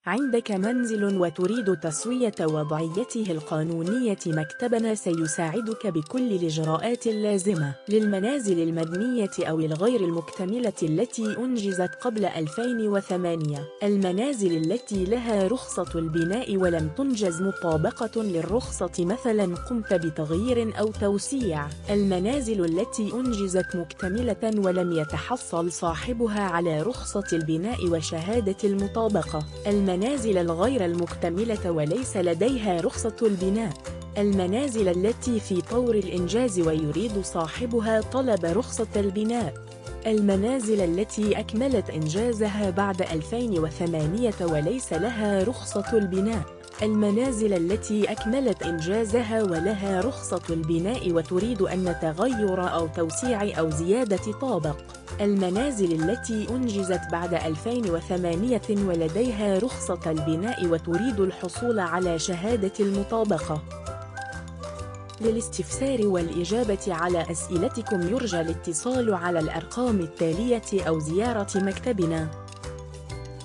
عندك منزل وتريد تسوية وضعيته القانونية. مكتبنا سيساعدك بكل الإجراءات اللازمة للمنازل المبنية أو الغير المكتملة التي أنجزت قبل 2008. المنازل التي لها رخصة البناء ولم تنجز مطابقة للرخصة، مثلا قمت بتغيير أو توسيع. المنازل التي أنجزت مكتملة ولم يتحصل صاحبها على رخصة البناء وشهادة المطابقة. المنازل الغير المكتملة وليس لديها رخصة البناء. المنازل التي في طور الإنجاز ويريد صاحبها طلب رخصة البناء. المنازل التي أكملت إنجازها بعد 2008 وليس لها رخصة البناء. المنازل التي أكملت إنجازها ولها رخصة البناء وتريد أن تغير أو توسيع أو زيادة طابق. المنازل التي أنجزت بعد 2008 ولديها رخصة البناء وتريد الحصول على شهادة المطابقة. للاستفسار والإجابة على أسئلتكم يرجى الاتصال على الأرقام التالية أو زيارة مكتبنا.